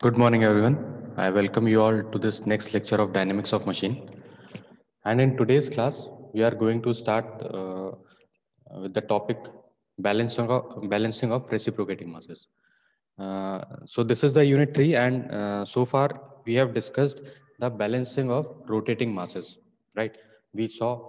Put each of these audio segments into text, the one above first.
Good morning, everyone. I welcome you all to this next lecture of Dynamics of Machine. And in today's class, we are going to start with the topic balancing of reciprocating masses. So this is the unit 3, and so far we have discussed the balancing of rotating masses, right? We saw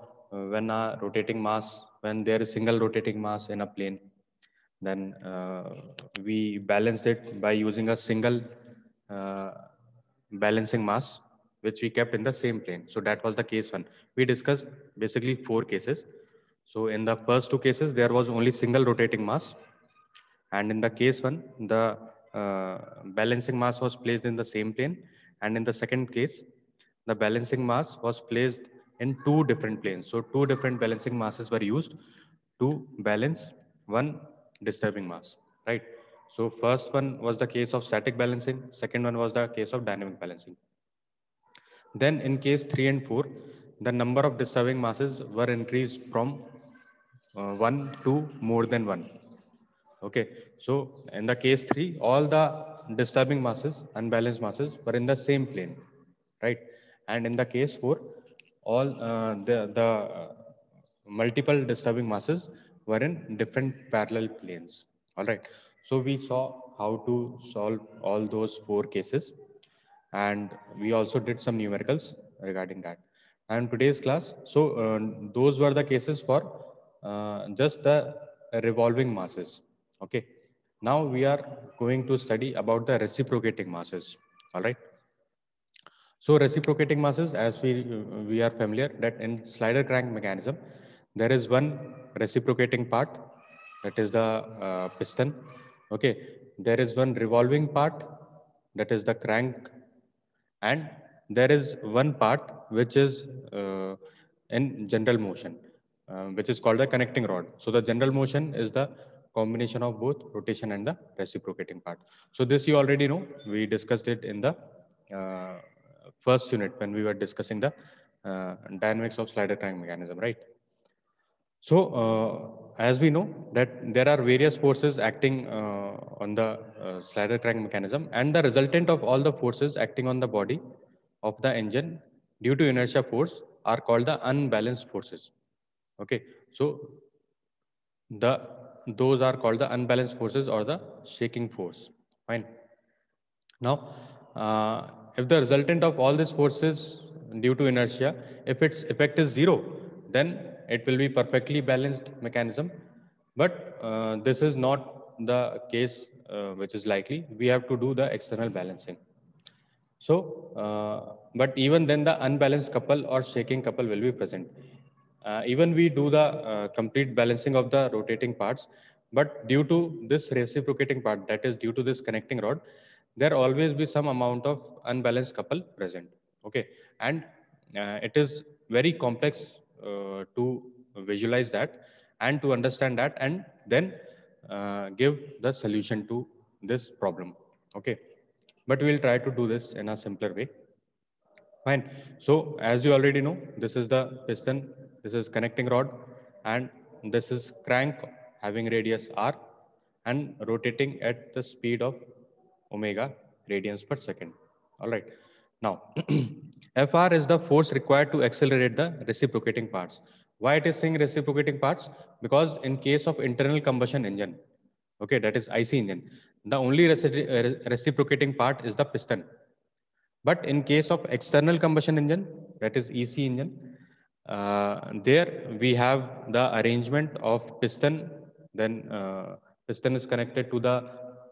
when there is single rotating mass in a plane, then we balanced it by using a single uh, balancing mass, which we kept in the same plane. So that was the case one. We discussed basically four cases. So in the first two cases, there was only single rotating mass. And in the case one, the balancing mass was placed in the same plane. And in the second case, the balancing mass was placed in two different planes. So two different balancing masses were used to balance one disturbing mass, right? So first one was the case of static balancing. Second one was the case of dynamic balancing. Then in case 3 and 4, the number of disturbing masses were increased from 1 to more than 1. Okay, so in the case 3, all the disturbing masses, unbalanced masses, were in the same plane, right? And in the case 4, all the multiple disturbing masses were in different parallel planes. All right, so we saw how to solve all those four cases, and we also did some numericals regarding that. And today's class, so those were the cases for just the revolving masses. Okay, now we are going to study about the reciprocating masses. All right. So reciprocating masses, as we are familiar that in slider crank mechanism, there is one reciprocating part, that is the piston. Okay, there is one revolving part, that is the crank, and there is one part which is in general motion, which is called the connecting rod. So the general motion is the combination of both rotation and the reciprocating part. So this you already know. We discussed it in the uh, first unit when we were discussing the dynamics of slider crank mechanism, right? So, as we know that there are various forces acting on the slider crank mechanism, and the resultant of all the forces acting on the body of the engine due to inertia force are called the unbalanced forces. Okay, so the those are called the unbalanced forces or the shaking force. Fine. Now, if the resultant of all these forces due to inertia, if its effect is zero, then it will be perfectly balanced mechanism. But this is not the case which is likely. We have to do the external balancing. So, but even then the unbalanced couple or shaking couple will be present. Even we do the complete balancing of the rotating parts, but due to this reciprocating part, that is due to this connecting rod, there always be some amount of unbalanced couple present. Okay, and it is very complex to visualize that and to understand that, and then give the solution to this problem. Okay, but we'll try to do this in a simpler way. Fine. So as you already know, this is the piston, this is connecting rod, and this is crank having radius r and rotating at the speed of omega radians per second. All right. Now, Fr is the force required to accelerate the reciprocating parts. Why it is saying reciprocating parts? Because in case of internal combustion engine, okay, that is IC engine, the only reciprocating part is the piston. But in case of external combustion engine, that is EC engine, there we have the arrangement of piston. Then piston is connected to the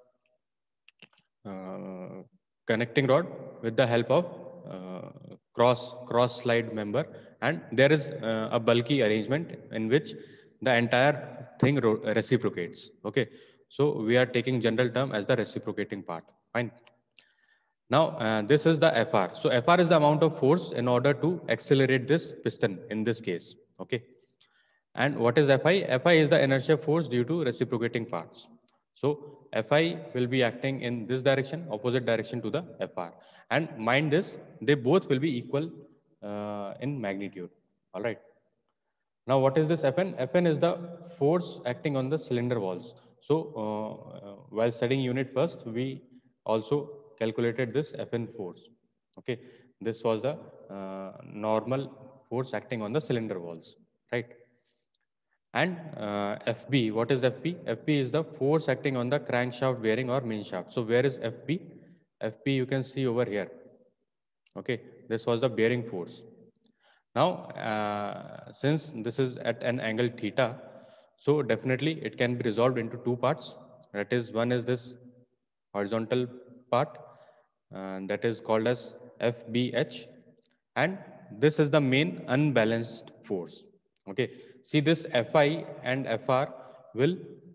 uh, connecting rod with the help of cross slide member, and there is a bulky arrangement in which the entire thing reciprocates. Okay, so we are taking general term as the reciprocating part. Fine. Now, this is the Fr. So Fr is the amount of force in order to accelerate this piston in this case. Okay. And what is Fi? Fi is the inertia force due to reciprocating parts. So Fi will be acting in this direction, opposite direction to the Fr. And mind this, they both will be equal in magnitude. All right. Now, what is this Fn? Fn is the force acting on the cylinder walls. So, while studying unit first, we also calculated this Fn force. Okay, this was the normal force acting on the cylinder walls, right? And Fb, what is Fb? Fb is the force acting on the crankshaft bearing or main shaft. So where is Fb? Fb you can see over here. Okay, this was the bearing force. Now, since this is at an angle theta, so definitely it can be resolved into two parts. That is, one is this horizontal part, and that is called as FBH, and this is the main unbalanced force. Okay, see this Fi and Fr will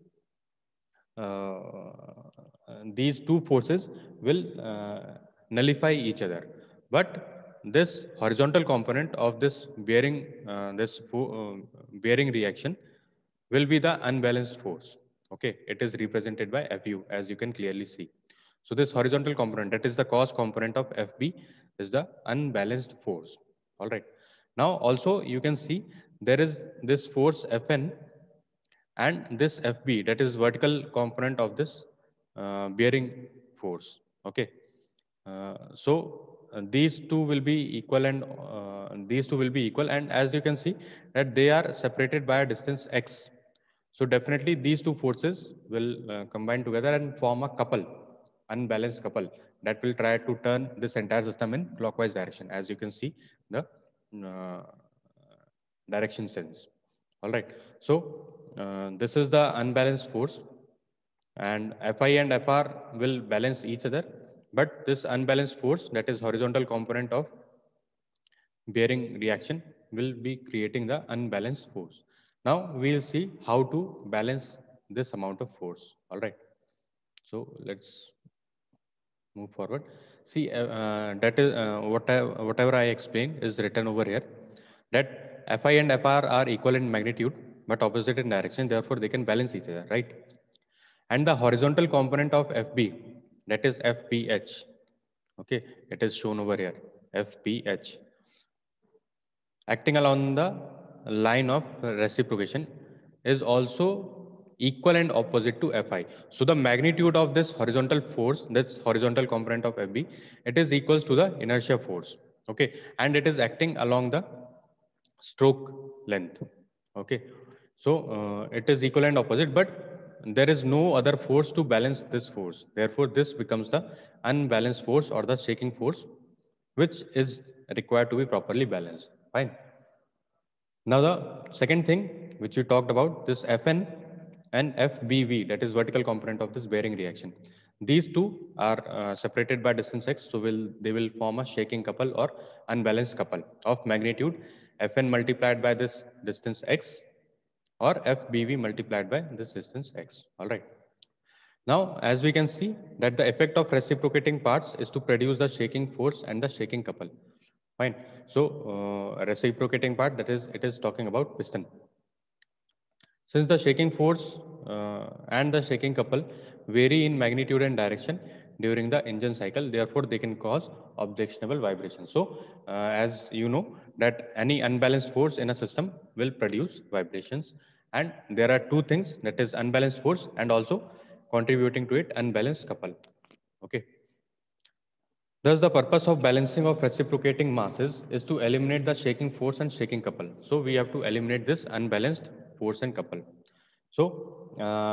these two forces will nullify each other, but this horizontal component of this bearing bearing reaction will be the unbalanced force. Okay, it is represented by Fu, as you can clearly see. So this horizontal component, that is the cos component of Fb, is the unbalanced force. All right. Now also you can see there is this force Fn and this Fb, that is vertical component of this bearing force. Okay. These two will be equal, and these two will be equal, and as you can see that they are separated by a distance x. So definitely these two forces will combine together and form a couple, unbalanced couple, that will try to turn this entire system in clockwise direction, as you can see the uh, direction sense. All right. So this is the unbalanced force, and Fi and Fr will balance each other. But this unbalanced force, that is horizontal component of bearing reaction, will be creating the unbalanced force. Now we'll see how to balance this amount of force. All right. So let's move forward. See, that is whatever I explained is written over here. That Fi and Fr are equal in magnitude but opposite in direction. Therefore, they can balance each other, right? And the horizontal component of Fb, that is Fph. Okay, it is shown over here, Fph, acting along the line of reciprocation, is also equal and opposite to Fi. So the magnitude of this horizontal force, this horizontal component of Fb, it is equals to the inertia force. Okay, and it is acting along the stroke length. Okay, so it is equal and opposite, but there is no other force to balance this force. Therefore, this becomes the unbalanced force or the shaking force, which is required to be properly balanced. Fine. Now the second thing which you talked about, this Fn and Fbv, that is vertical component of this bearing reaction. These two are separated by distance x, so they will form a shaking couple or unbalanced couple of magnitude Fn multiplied by this distance x, or Fbv multiplied by this distance x. All right. Now, as we can see that the effect of reciprocating parts is to produce the shaking force and the shaking couple. Fine. So, reciprocating part, that is, it is talking about piston. Since the shaking force and the shaking couple vary in magnitude and direction during the engine cycle, therefore they can cause objectionable vibration. So, as you know that any unbalanced force in a system will produce vibrations, and there are two things, that is unbalanced force and also contributing to it unbalanced couple. Okay. Thus, the purpose of balancing of reciprocating masses is to eliminate the shaking force and shaking couple. So, we have to eliminate this unbalanced force and couple. So,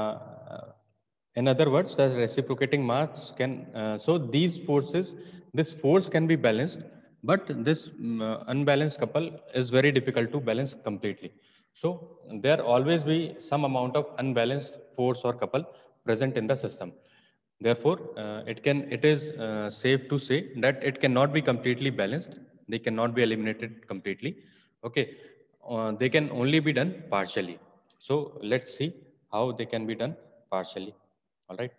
in other words, the reciprocating mass can, so these forces, this force can be balanced, but this unbalanced couple is very difficult to balance completely. So, there always be some amount of unbalanced force or couple present in the system. Therefore, it is safe to say that it cannot be completely balanced. They cannot be eliminated completely. Okay, they can only be done partially. So let's see how they can be done partially. All right.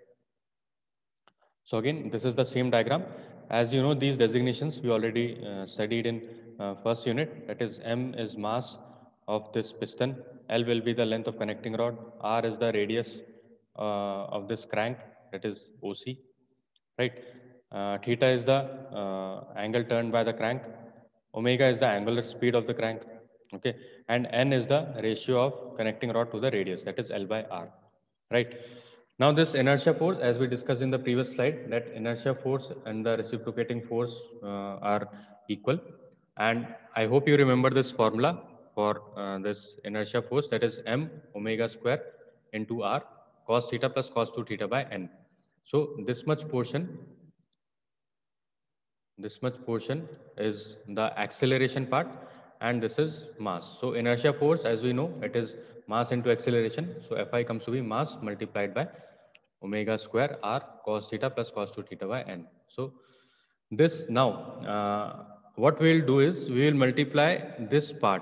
So again, this is the same diagram. As you know, these designations we already studied in first unit. That is, M is mass of this piston, L will be the length of connecting rod, R is the radius of this crank, that is OC, right? Theta is the angle turned by the crank, omega is the angular speed of the crank, okay, and N is the ratio of connecting rod to the radius, that is L by R, right? Now this inertia force, as we discussed in the previous slide, that inertia force and the reciprocating force are equal. And I hope you remember this formula for this inertia force, that is m omega square into r cos theta plus cos 2 theta by n. So this much portion is the acceleration part, and this is mass. So inertia force, as we know, it is mass into acceleration. So Fi comes to be mass multiplied by omega square r cos theta plus cos 2 theta by n. So this now, what we will do is we will multiply this part.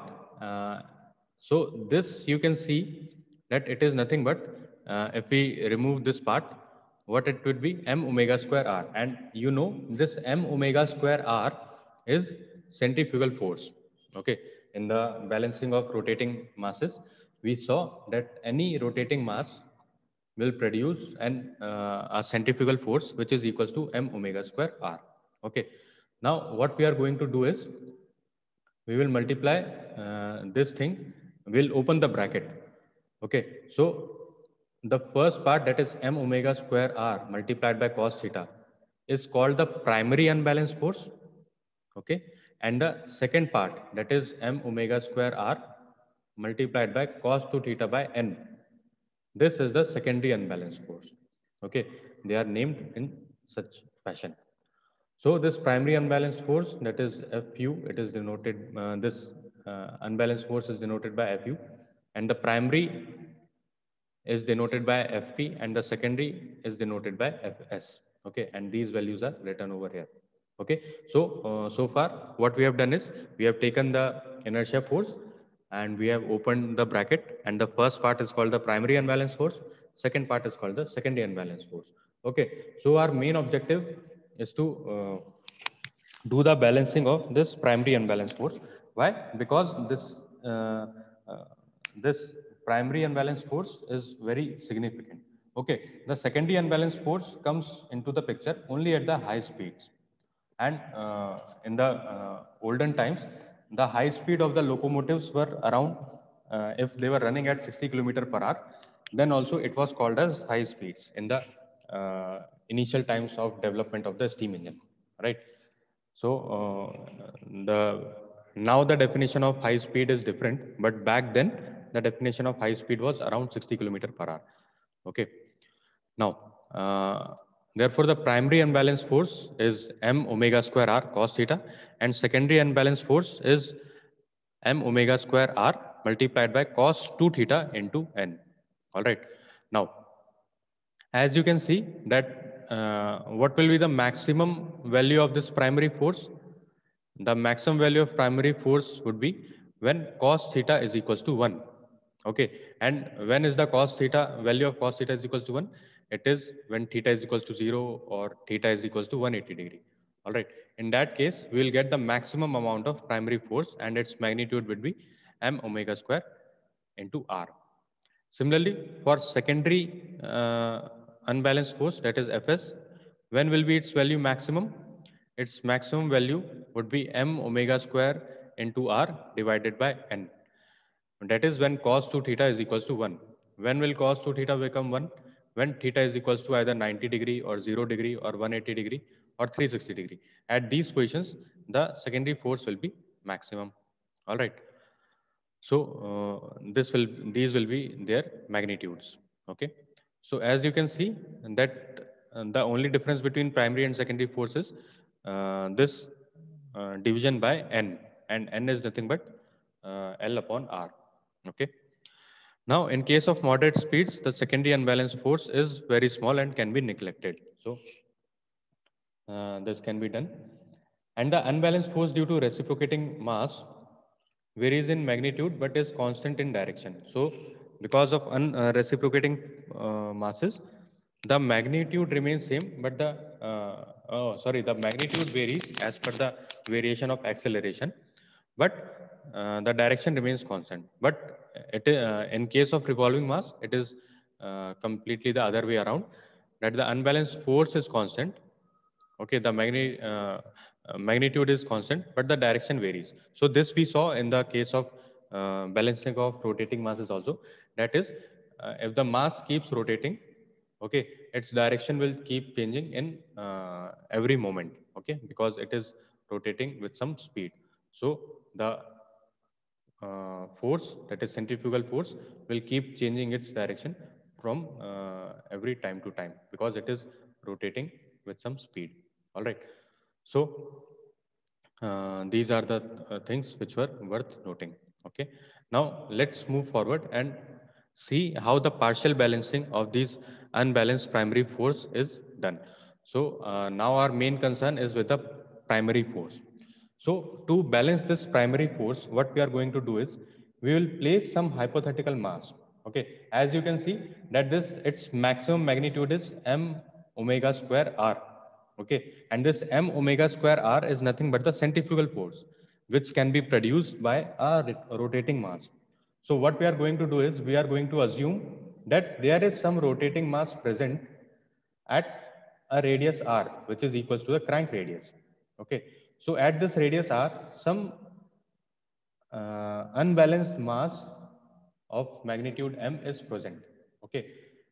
So this you can see that it is nothing but if we remove this part, what it would be m omega square r, and you know this m omega square r is centrifugal force. Okay, in the balancing of rotating masses, we saw that any rotating mass will produce a centrifugal force which is equals to m omega square r. Okay, now what we are going to do is we will multiply this thing, we'll open the bracket. Okay, so the first part, that is m omega square r multiplied by cos theta, is called the primary unbalanced force. Okay, and the second part, that is m omega square r multiplied by cos 2 theta by n, this is the secondary unbalanced force. Okay, they are named in such fashion. So this primary unbalanced force, that is Fu, it is denoted, this unbalanced force is denoted by Fu, and the primary is denoted by Fp, and the secondary is denoted by Fs. Okay, and these values are written over here. Okay, so far what we have done is we have taken the inertia force and we have opened the bracket, and the first part is called the primary unbalanced force, second part is called the secondary unbalanced force. Okay, so our main objective is to do the balancing of this primary unbalanced force. Why? Because uh, uh, this primary unbalanced force is very significant. Okay, the secondary unbalanced force comes into the picture only at the high speeds, and in the olden times, the high speed of the locomotives were around, if they were running at 60 kilometer per hour, then also it was called as high speeds in the initial times of development of the steam engine, right? So the now the definition of high speed is different, but back then the definition of high speed was around 60 kilometer per hour. Okay. Now, therefore, the primary unbalanced force is m omega square r cos theta, and secondary unbalanced force is m omega square r multiplied by cos 2 theta into n. All right. Now, as you can see that what will be the maximum value of this primary force? The maximum value of primary force would be when cos theta is equals to 1. Okay, and when is the cos theta value of cos theta is equals to 1? It is when theta is equals to 0 or theta is equals to 180 degree. All right, in that case, we will get the maximum amount of primary force, and its magnitude would be m omega square into r. Similarly, for secondary unbalanced force, that is Fs, when will be its value maximum? Its maximum value would be m omega square into r divided by n. That is when cos 2 theta is equals to 1. When will cos 2 theta become 1? When theta is equals to either 90 degree or 0 degree or 180 degree or 360 degree. At these positions, the secondary force will be maximum. All right. So these will be their magnitudes. Okay. So as you can see that the only difference between primary and secondary forces, this division by n, and n is nothing but L upon R. Okay. Now, in case of moderate speeds, the secondary unbalanced force is very small and can be neglected. So this can be done. And the unbalanced force due to reciprocating mass varies in magnitude but is constant in direction. So because of reciprocating masses, the magnitude remains same, but the magnitude varies as per the variation of acceleration, but the direction remains constant. But in case of revolving mass, it is completely the other way around, that the unbalanced force is constant. Okay, the magnitude is constant, but the direction varies. So this we saw in the case of balancing of rotating masses also. That is, if the mass keeps rotating, Okay, its direction will keep changing in every moment. Okay, because it is rotating with some speed. So the force, that is centrifugal force, will keep changing its direction from every time to time because it is rotating with some speed. All right. So these are the things which were worth noting. Okay. Now let's move forward and see how the partial balancing of these unbalanced primary force is done. So now our main concern is with the primary force. So to balance this primary force, what we are going to do is we will place some hypothetical mass. Okay, as you can see that this its maximum magnitude is m omega square r. Okay, and this m omega square r is nothing but the centrifugal force which can be produced by a rotating mass. So what we are going to do is we are going to assume that there is some rotating mass present at a radius r, which is equals to the crank radius. Okay, so at this radius r, some unbalanced mass of magnitude m is present. Okay,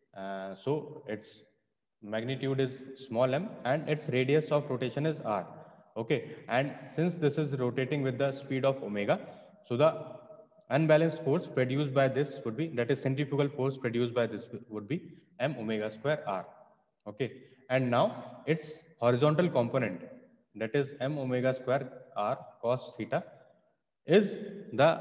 so its magnitude is small m and its radius of rotation is r. Okay, and since this is rotating with the speed of omega, so the unbalanced force produced by this would be, that is centrifugal force produced by this would be m omega square r. Okay, and now its horizontal component, that is m omega square r cos theta, is the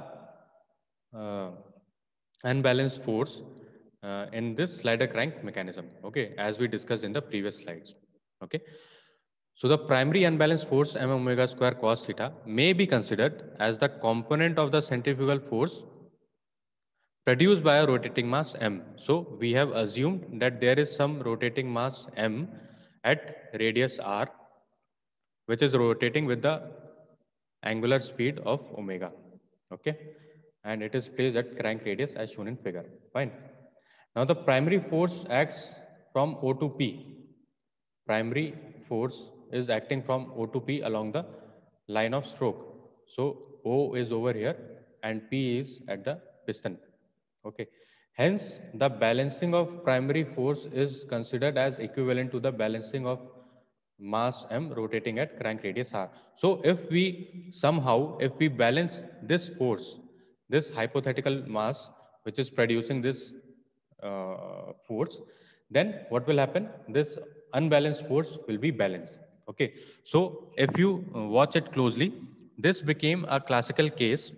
uh, unbalanced force in this slider crank mechanism. Okay, as we discussed in the previous slides. Okay, so the primary unbalanced force m omega square cos theta may be considered as the component of the centrifugal force produced by a rotating mass m. So we have assumed that there is some rotating mass m at radius r, which is rotating with the angular speed of omega. Okay, and it is placed at crank radius as shown in figure. Fine. Now the primary force acts from O to P. Primary force is acting from O to P along the line of stroke. So O is over here and P is at the piston. Okay. Hence, the balancing of primary force is considered as equivalent to the balancing of mass m rotating at crank radius r. So if we somehow, if we balance this force, this hypothetical mass which is producing this force, then what will happen? This unbalanced force will be balanced. Okay. So if you watch it closely, this became a classical case.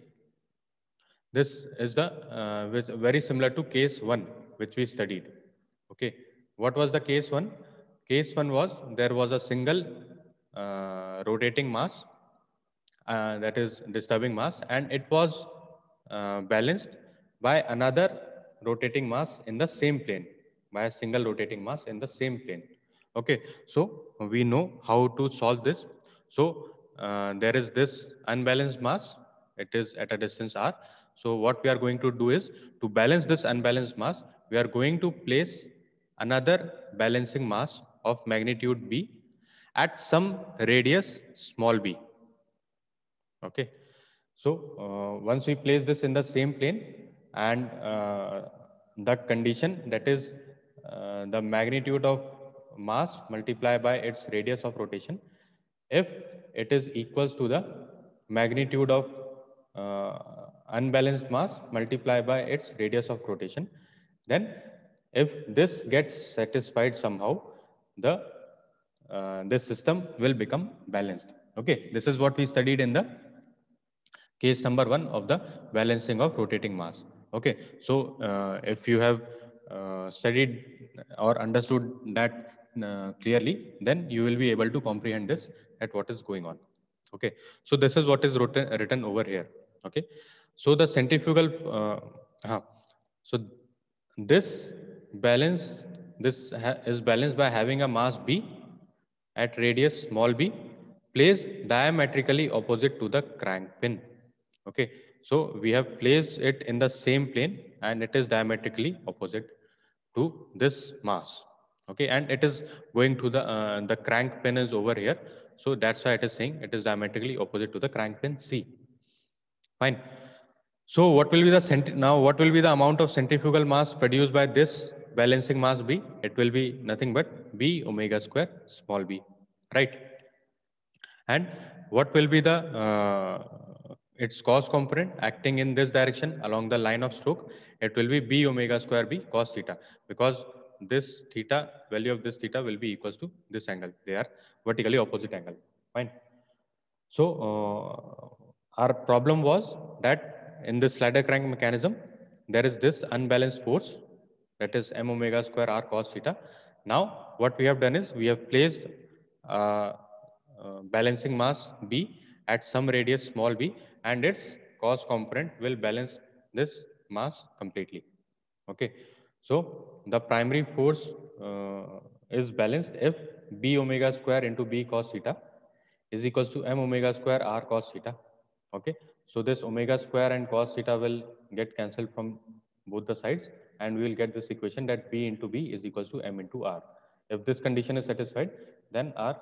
This is the very similar to case one, which we studied. Okay, what was the case one? Case one was there was a single rotating mass, that is disturbing mass, and it was balanced by another rotating mass in the same plane, by a single rotating mass in the same plane. Okay, so we know how to solve this. So there is this unbalanced mass, it is at a distance r. So what we are going to do is to balance this unbalanced mass, we are going to place another balancing mass of magnitude b at some radius small b. Okay, so once we place this in the same plane, and the condition, that is the magnitude of mass multiplied by its radius of rotation, if it is equals to the magnitude of uh, unbalanced mass multiplied by its radius of rotation, then if this gets satisfied somehow, the this system will become balanced. Okay, this is what we studied in the case number one of the balancing of rotating mass. Okay, so if you have studied or understood that clearly, then you will be able to comprehend this at what is going on. Okay, so this is what is written over here. Okay, so the centrifugal, so this balance, is balanced by having a mass b at radius small b placed diametrically opposite to the crank pin. Okay, so we have placed it in the same plane and it is diametrically opposite to this mass. Okay, and it is going to the crank pin is over here. So that's why it is saying it is diametrically opposite to the crank pin C. Fine. So what will be the now what will be the amount of centrifugal mass produced by this balancing mass B, it will be nothing but B omega square small b, right? And what will be the its cos component acting in this direction along the line of stroke? It will be B omega square B cos theta, because this theta, value of this theta will be equals to this angle. They are vertically opposite angle. Fine. So our problem was that in this slider crank mechanism, there is this unbalanced force, that is m omega square r cos theta. Now what we have done is we have placed balancing mass B at some radius small b, and its cos component will balance this mass completely. Okay, so the primary force is balanced if B omega square into B cos theta is equals to m omega square r cos theta. Okay, so this omega square and cos theta will get cancelled from both the sides, and we will get this equation that B into B is equals to m into r. If this condition is satisfied, then our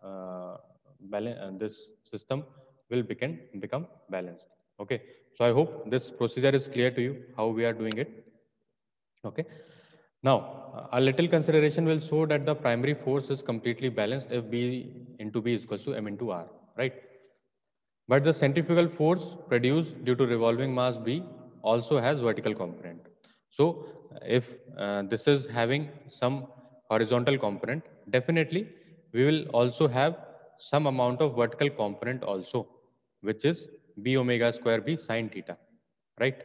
this system will become balanced. Okay, so I hope this procedure is clear to you how we are doing it. Okay. Now, a little consideration will show that the primary force is completely balanced if B into B is equals to m into r, right? But the centrifugal force produced due to revolving mass B also has vertical component. So, if this is having some horizontal component, definitely we will also have some amount of vertical component also, which is B omega square B sine theta, right?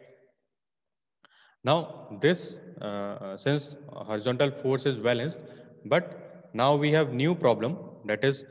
Now this, since horizontal force is balanced, but now we have new problem, that is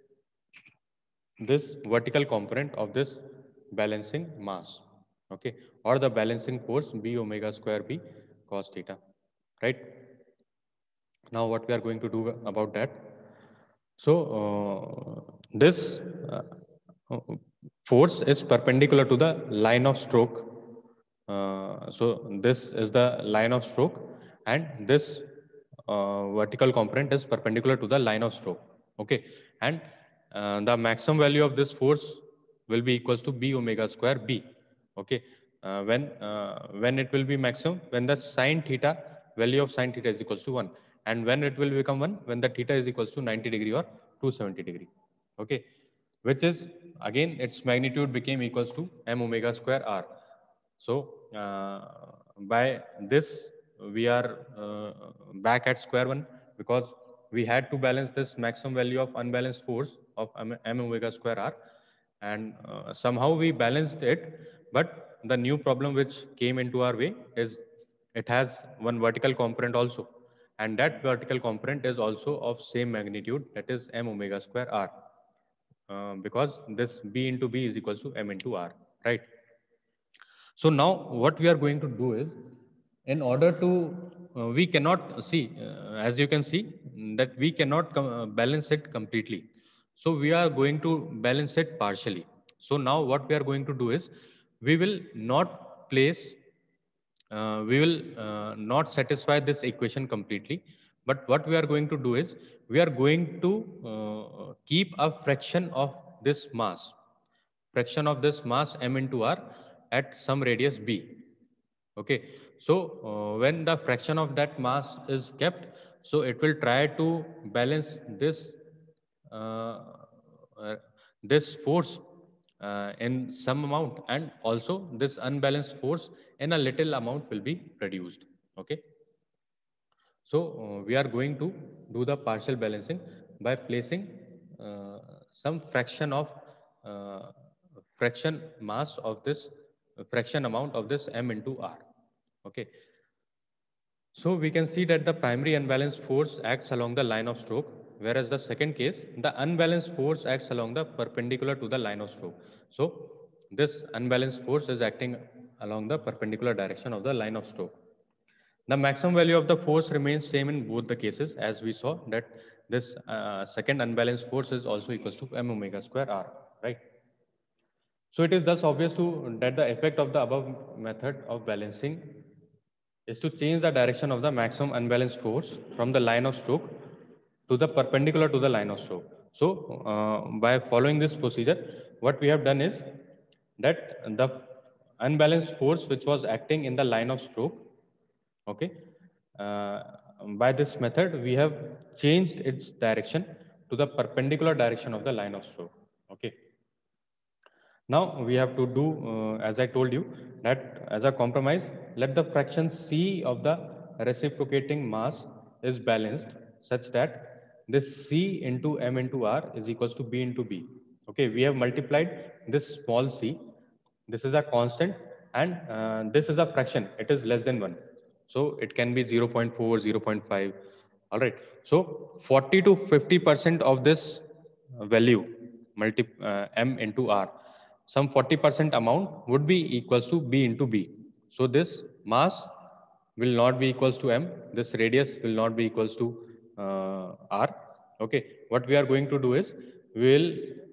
this vertical component of this balancing mass, okay, or the balancing force B omega square B cos theta, right? Now what we are going to do about that? So this uh, force is perpendicular to the line of stroke. So this is the line of stroke, and this vertical component is perpendicular to the line of stroke. Okay, and the maximum value of this force will be equals to B omega square B. Okay, when it will be maximum, when the sine theta, value of sine theta is equals to 1, and when it will become 1, when the theta is equals to 90 degree or 270 degree. Okay, which is again its magnitude became equals to m omega square r. So by this we are back at square one, because we had to balance this maximum value of unbalanced force of m omega square r, and somehow we balanced it. But the new problem which came into our way is it has one vertical component also, and that vertical component is also of same magnitude, that is m omega square r, because this b into b is equals to m into r, right? So now what we are going to do is, in order to, we cannot see, as you can see, that we cannot balance it completely. So we are going to balance it partially. So now what we are going to do is, we will not place, we will not satisfy this equation completely. But what we are going to do is, we are going to keep a fraction of this mass m into r at some radius b. Okay, so when the fraction of that mass is kept, so it will try to balance uh, uh, this force in some amount, and also this unbalanced force in a little amount will be reduced. Okay, so we are going to do the partial balancing by placing uh, some uh, fraction mass of this fraction amount of this m into r. Okay, so we can see that the primary unbalanced force acts along the line of stroke, whereas the second case, the unbalanced force acts along the perpendicular to the line of stroke. So this unbalanced force is acting along the perpendicular direction of the line of stroke. The maximum value of the force remains same in both the cases, as we saw that this second unbalanced force is also equals to m omega square r, right? So it is thus obvious that the effect of the above method of balancing is to change the direction of the maximum unbalanced force from the line of stroke to the perpendicular to the line of stroke. So by following this procedure, what we have done is that the unbalanced force which was acting in the line of stroke, okay, by this method, we have changed its direction to the perpendicular direction of the line of stroke. Okay. Now we have to do, as I told you, that as a compromise, let the fraction C of the reciprocating mass is balanced such that this C into M into R is equals to B into B. Okay, we have multiplied this small c. This is a constant, and this is a fraction. It is less than 1. So it can be 0 0.4, 0 0.5. All right. So 40 to 50% of this value M into R, some 40% amount would be equals to B into B. So this mass will not be equals to M. This radius will not be equals to R. Okay. What we are going to do is we will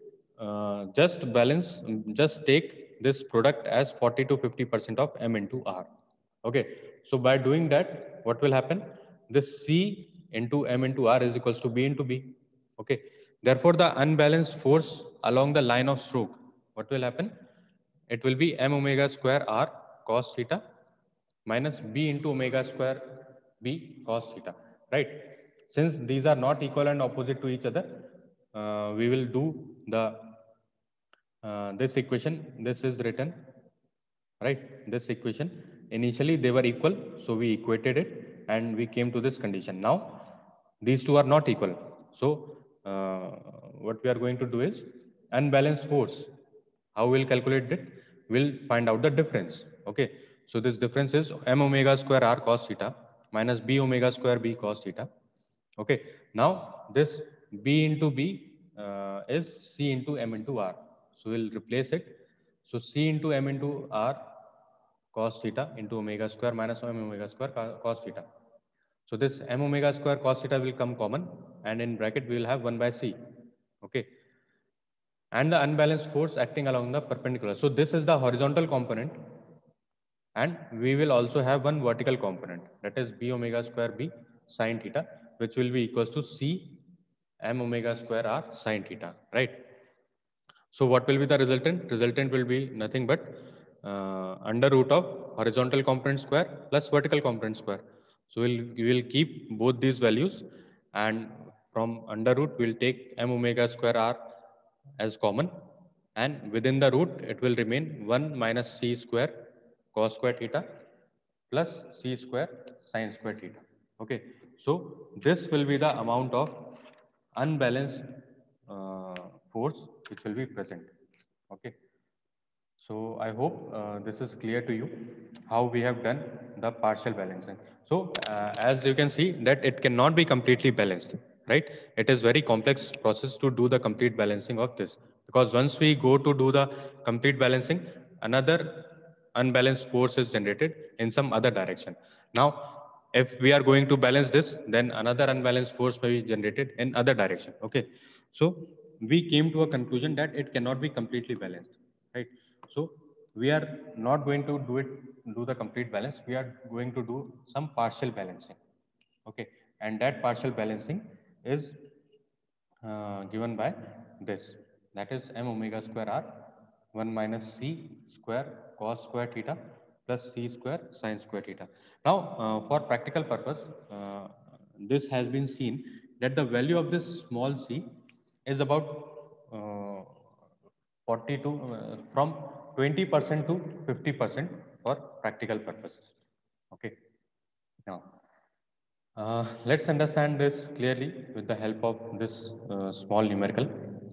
just take this product as 40 to 50% of M into R. Okay. So by doing that, what will happen? This C into M into R is equals to B into B. Okay. Therefore, the unbalanced force along the line of stroke, what will happen? It will be M omega square R cos theta minus B into omega square B cos theta, right? Since these are not equal and opposite to each other, we will do the this equation. This is written, right? This equation, initially they were equal, so we equated it and we came to this condition. Now these two are not equal, so what we are going to do is unbalanced force. How we'll calculate it? We'll find out the difference. Okay, so this difference is M omega square R cos theta minus B omega square B cos theta. Okay, now this B into B is C into M into R. So we'll replace it. So C into M into R cos theta into omega square minus M omega square cos theta. So this M omega square cos theta will come common, and in bracket we will have 1 by C. Okay, and the unbalanced force acting along the perpendicular. So this is the horizontal component, and we will also have one vertical component, that is B omega square B sine theta, which will be equals to C M omega square R sine theta, right? So what will be the resultant? Resultant will be nothing but under root of horizontal component square plus vertical component square. So we will keep both these values, and from under root we'll take M omega square R as common, and within the root it will remain 1 minus C square cos square theta plus C square sine square theta. Okay, so this will be the amount of unbalanced uh, force which will be present. Okay, so I hope this is clear to you how we have done the partial balancing. So as you can see that it cannot be completely balanced, right? It is very complex process to do the complete balancing of this, because once we go to do the complete balancing, another unbalanced force is generated in some other direction. Now, if we are going to balance this, then another unbalanced force may be generated in other direction. Okay, so we came to a conclusion that it cannot be completely balanced, right? So we are not going to do the complete balance. We are going to do some partial balancing. Okay, and that partial balancing is given by this, that is M omega square R 1 minus C square cos square theta plus C square sin square theta. Now for practical purpose, this has been seen that the value of this small c is about uh, 40 to from 20% to 50% for practical purposes. Okay, now let's understand this clearly with the help of this small numerical.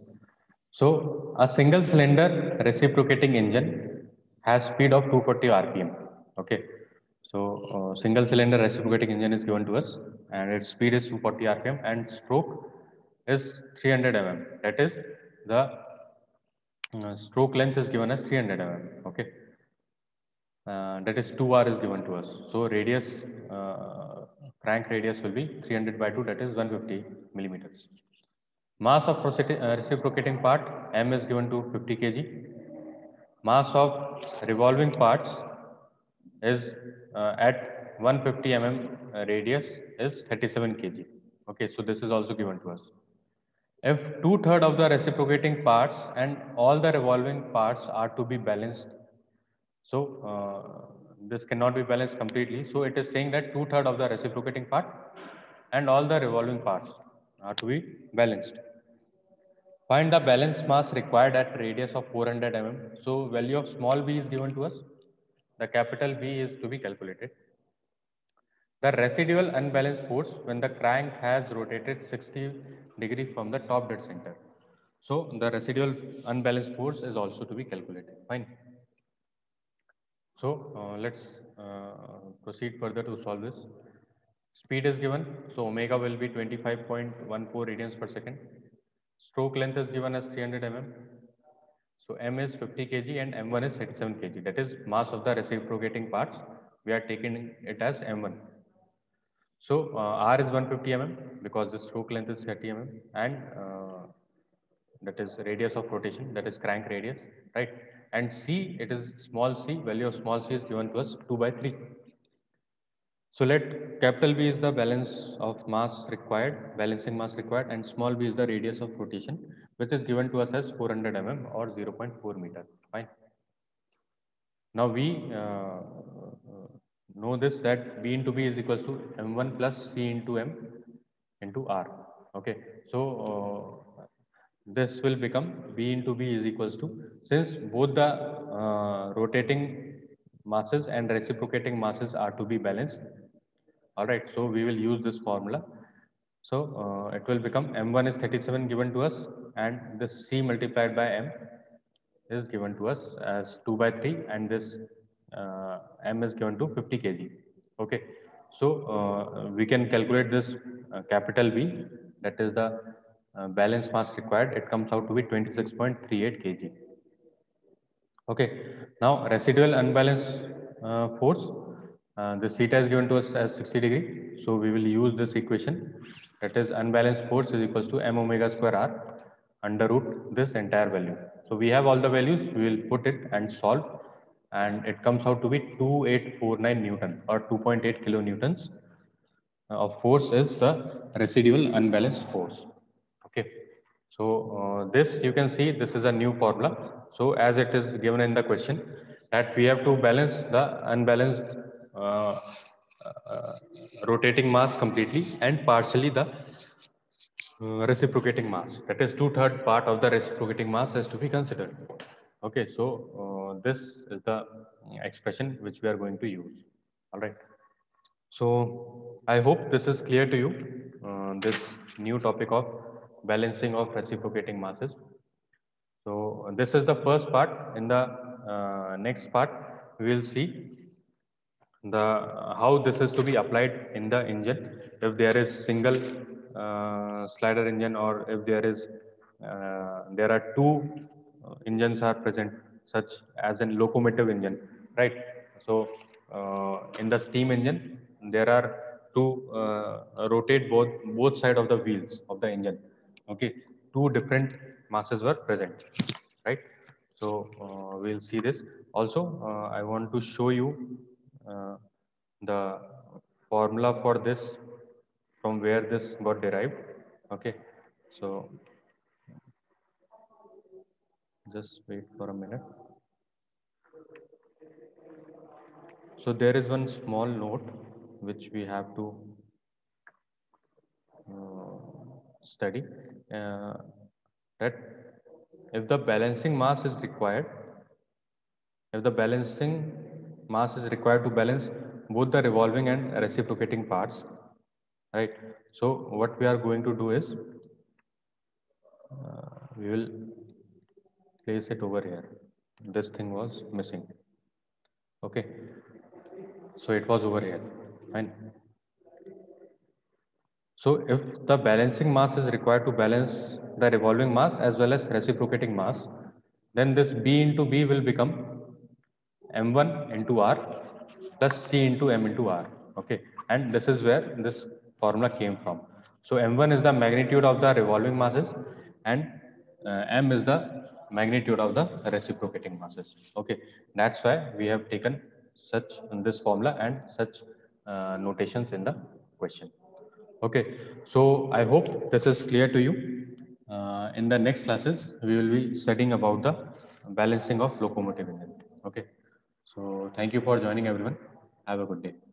So a single cylinder reciprocating engine has speed of 240 rpm. Okay, so single cylinder reciprocating engine is given to us, and its speed is 240 rpm, and stroke is 300 mm. That is the stroke length is given as 300 mm. Okay, that is 2r is given to us. So radius, crank radius will be 300 by 2, that is 150 millimeters. Mass of reciprocating part m is given to 50 kg. Mass of revolving parts is at 150 mm radius is 37 kg. Okay, so this is also given to us. If two-thirds of the reciprocating parts and all the revolving parts are to be balanced, so this cannot be balanced completely. So it is saying that 2/3 of the reciprocating part and all the revolving parts are to be balanced. Find the balance mass required at radius of 400 mm. So value of small b is given to us. The capital B is to be calculated. The residual unbalanced force when the crank has rotated 60° from the top dead center. So the residual unbalanced force is also to be calculated. Fine. So let's proceed further to solve this. Speed is given, so omega will be 25.14 radians per second. Stroke length is given as 300 mm. So m is 50 kg and m1 is 37 kg. That is mass of the reciprocating parts. We are taking it as m1. So r is 150 mm because the stroke length is 30 mm and that is radius of rotation, that is crank radius, right? And c, it is small c, value of small c is given to us 2/3. So let capital B is the balance of mass required, balancing mass required, and small b is the radius of rotation, which is given to us as 400 mm or 0.4 meter. Fine. Now we know this that B into B is equals to M1 plus C into M into R. Okay. So this will become B into B is equals to, since both the rotating masses and reciprocating masses are to be balanced. All right. So we will use this formula. So it will become M1 is 37 given to us and this C multiplied by M is given to us as 2/3 and this M is given to 50 kg. Okay. So we can calculate this capital B, that is the balance mass required. It comes out to be 26.38 kg. Okay. Now residual unbalanced force, this theta is given to us as 60°. So we will use this equation, that is unbalanced force is equals to m omega square r under root this entire value. So we have all the values, we will put it and solve, and it comes out to be 2849 Newton or 2.8 kilonewtons of force is the residual unbalanced force. Okay. So this you can see this is a new formula. So as it is given in the question that we have to balance the unbalanced uh, uh, rotating mass completely and partially the reciprocating mass. That is 2/3 part of the reciprocating mass is to be considered. Okay, so this is the expression which we are going to use. All right. So I hope this is clear to you. This new topic of balancing of reciprocating masses. So this is the first part. In the next part, we will see the how this is to be applied in the engine. If there is single slider engine or if there are two engines are present, such as an locomotive engine, right? So in the steam engine, there are to rotate both side of the wheels of the engine. Okay, two different masses were present, right? So we'll see this. Also, I want to show you uh, the formula for this, from where this got derived. Okay, so just wait for a minute. So there is one small note which we have to study, that if the balancing mass is required, if the balancing mass is required to balance both the revolving and reciprocating parts, right? So what we are going to do is we will place it over here. This thing was missing. Okay, so it was over here. Fine. So if the balancing mass is required to balance the revolving mass as well as reciprocating mass, then this B into B will become M1 into R plus C into M into R. Okay, and this is where this formula came from. So M1 is the magnitude of the revolving masses and M is the magnitude of the reciprocating masses. Okay, that's why we have taken such this formula and such notations in the question. Okay, so I hope this is clear to you. In the next classes, we will be studying about the balancing of locomotive engine. Okay, So thank you for joining everyone. Have a good day.